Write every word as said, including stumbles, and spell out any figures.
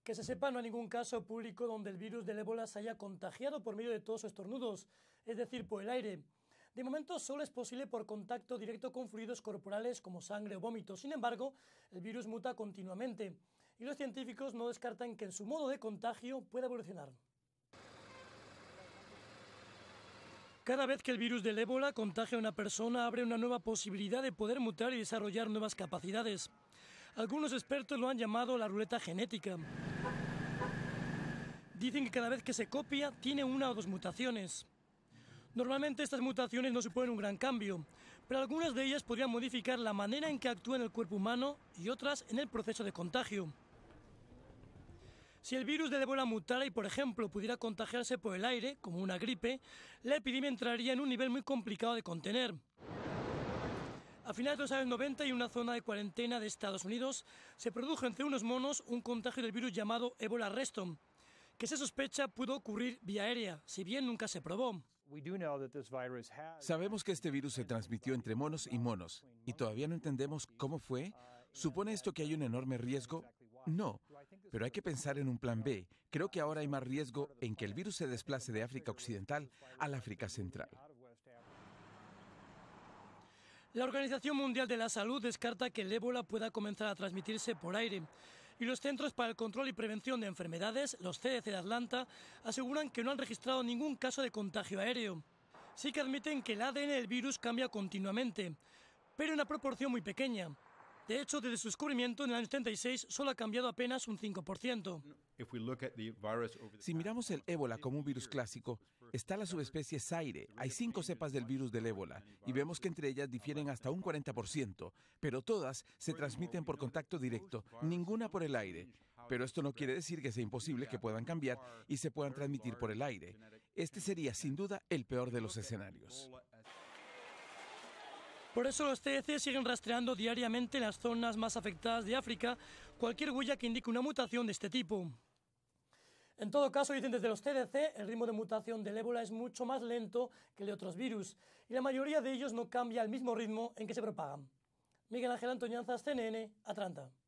Que se sepa, no hay ningún caso público donde el virus del ébola se haya contagiado por medio de tos o estornudos, es decir, por el aire. De momento solo es posible por contacto directo con fluidos corporales como sangre o vómito. Sin embargo, el virus muta continuamente y los científicos no descartan que en su modo de contagio pueda evolucionar. Cada vez que el virus del ébola contagia a una persona, abre una nueva posibilidad de poder mutar y desarrollar nuevas capacidades. Algunos expertos lo han llamado la ruleta genética. Dicen que cada vez que se copia, tiene una o dos mutaciones. Normalmente estas mutaciones no suponen un gran cambio, pero algunas de ellas podrían modificar la manera en que actúa en el cuerpo humano y otras en el proceso de contagio. Si el virus del ébola mutara y, por ejemplo, pudiera contagiarse por el aire, como una gripe, la epidemia entraría en un nivel muy complicado de contener. A finales de los años noventa, en una zona de cuarentena de Estados Unidos, se produjo entre unos monos un contagio del virus llamado ébola reston, que se sospecha pudo ocurrir vía aérea, si bien nunca se probó. Sabemos que este virus se transmitió entre monos y monos, y todavía no entendemos cómo fue. ¿Supone esto que hay un enorme riesgo? No, pero hay que pensar en un plan B. Creo que ahora hay más riesgo en que el virus se desplace de África Occidental al África Central. La Organización Mundial de la Salud descarta que el ébola pueda comenzar a transmitirse por aire, y los Centros para el Control y Prevención de Enfermedades, los C D C de Atlanta, aseguran que no han registrado ningún caso de contagio aéreo. Sí que admiten que el A D N del virus cambia continuamente, pero en una proporción muy pequeña. De hecho, desde su descubrimiento en el año setenta y seis solo ha cambiado apenas un cinco por ciento. Si miramos el ébola como un virus clásico, está la subespecie Zaire. Hay cinco cepas del virus del ébola y vemos que entre ellas difieren hasta un cuarenta por ciento, pero todas se transmiten por contacto directo, ninguna por el aire. Pero esto no quiere decir que sea imposible que puedan cambiar y se puedan transmitir por el aire. Este sería, sin duda, el peor de los escenarios. Por eso los C D C siguen rastreando diariamente en las zonas más afectadas de África cualquier huella que indique una mutación de este tipo. En todo caso, dicen desde los C D C, el ritmo de mutación del ébola es mucho más lento que el de otros virus, y la mayoría de ellos no cambia al mismo ritmo en que se propagan. Miguel Ángel Antoñanzas, C N N, Atlanta.